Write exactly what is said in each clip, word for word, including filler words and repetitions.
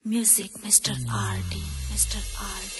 Music, Mister R D, Mister R D.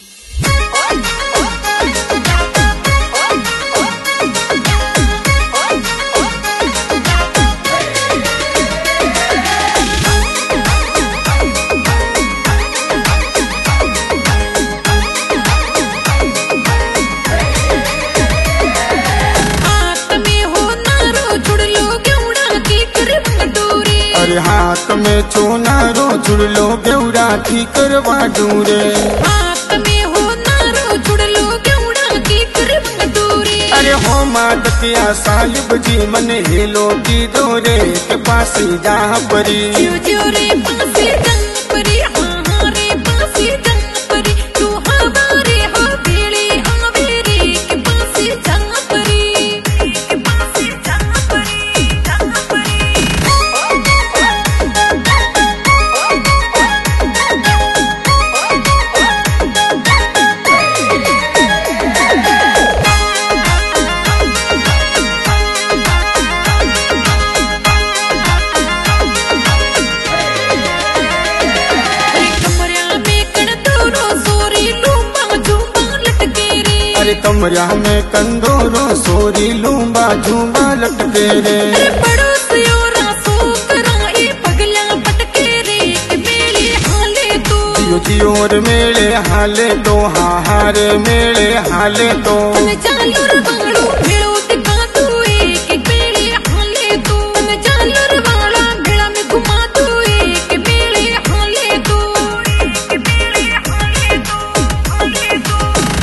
हाथ में चोनारो जुड़ लो गेउरा की करवा दूरे। हाथ में हो नारो जुड़ लो गेउरा की करवा दूरे। अरे हो मादकिया साहिब जी मन हेलो की दोरे के पास जा परी। जो जो रे पास जा परी, हाँ रे पास जा परी। तू हमारे हो बेड़े आवेरे के पास जा परी, के पास जा परी, जा परी। कमरा में कंदोरो सोरी लूंबा झूंबा लटके रे। पड़ोसियों सो कराए पगला पटके रे के मेले हाले तो। जियो जियो रे मेले हाले तो, हाँ हारे मेले हाले तो। चालो रे बाड़ो भेड़ो दिखा तू एक मेले हाले तो। चालो रे बाड़ा भेड़ा में घुमा तू एक मेले हाले तो, एक मेले हाले तो, हाले तो।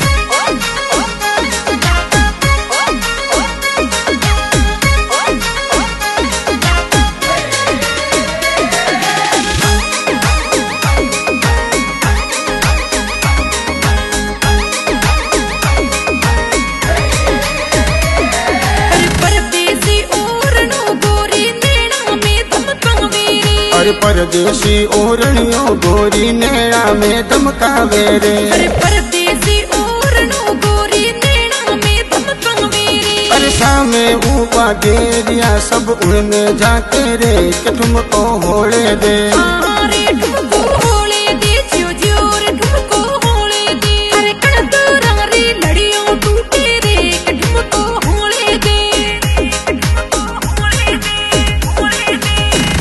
अरे परदेसी ओरणियों गोरी नैना में धमकावे रे। अरे परदेसी ओरणियों गोरी नैना में धमकावे रे। अरे सामे ऊपा गेरिया सब उड़ने जाके रे के तुमको होले दे। हाँ रे तुमको होले दे, जियो जियो रे तुमको होले दे। अरे कड़तरा रे लड़ियों टूटे रे के तुमको होले दे, तुमको होले दे, होले दे।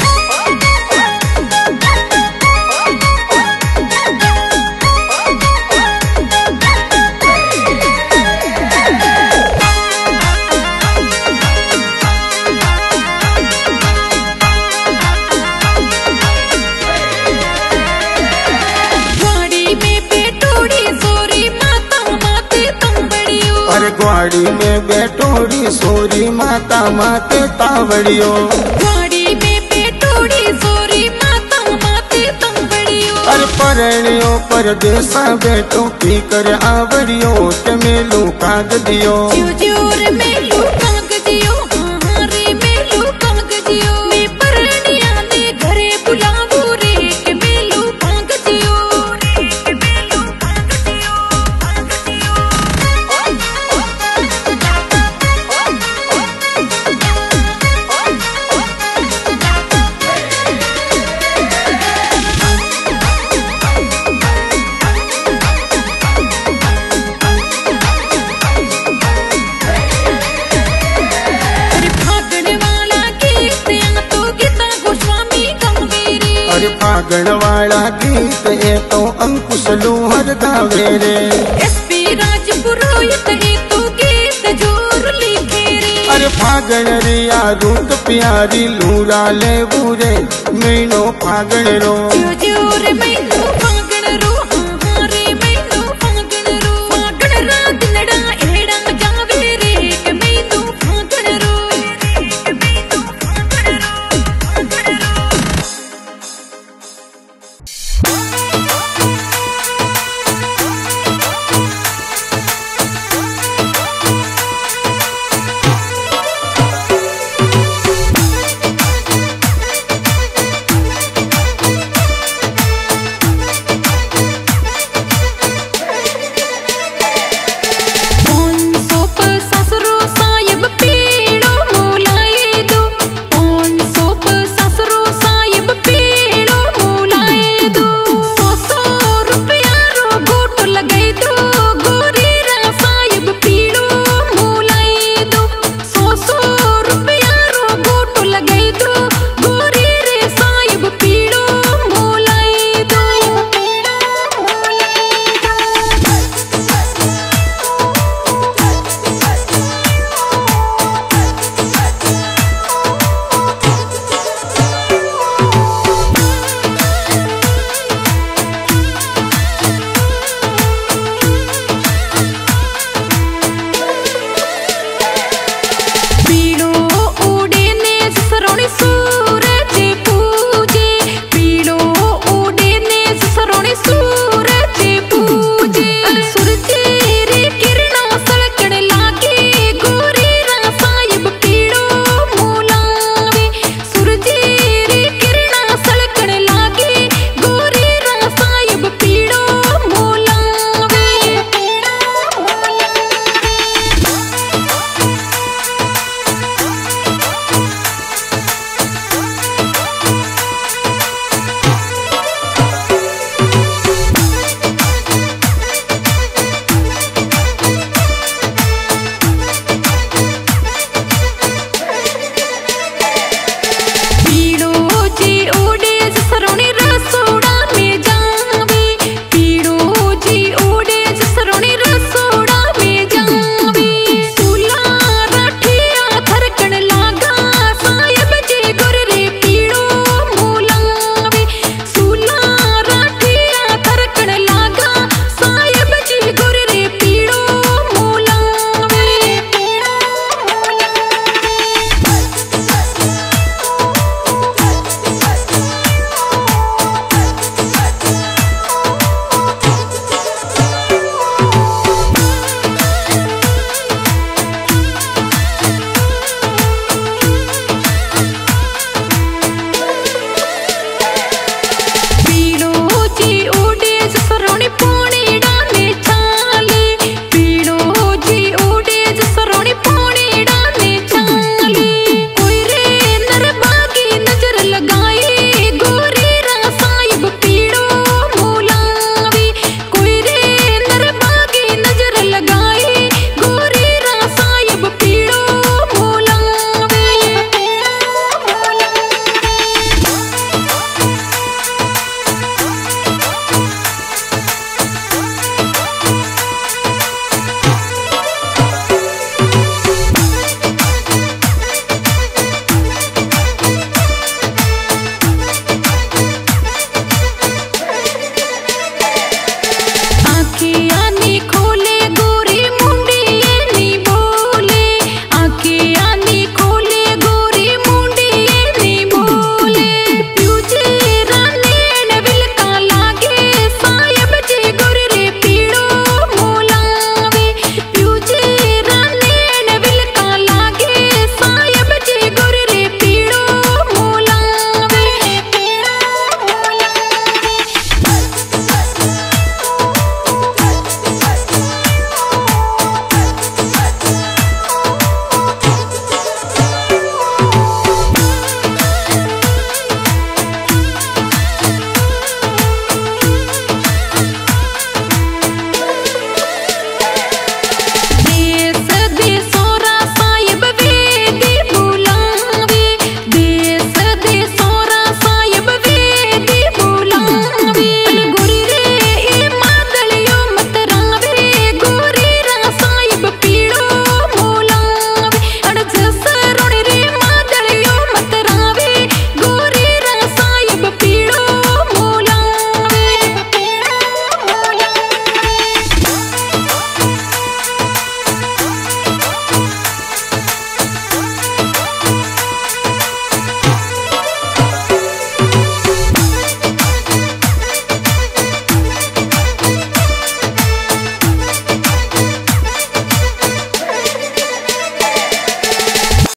अरे ग्वाड़ी में बैठोड़ी सोरी माता माते तावड़ियो। ग्वाड़ी में बैठोड़ी सोरी माता माते तावड़ियो। अरे परणियो परदेसा बैठो की कर आवड़ियो के मेलू काग दियो। जियो जियो रे मेलू काग दियो, हाँ रे मेलू काग दियो। मैं परणिया ने घरे बुलावो रे के मेलू काग दियो, रे के मेलू काग दियो, काग दियो। फागण वाला गीत ये तो अंकुश लोहर गावे रे। एसपी राजपुरोहित ये तो गीत जोर लिखे रे। अरे फागण रिया रूट प्यारी लूरा ले बूरे मीनो फागण रो। जो जो रे मीनो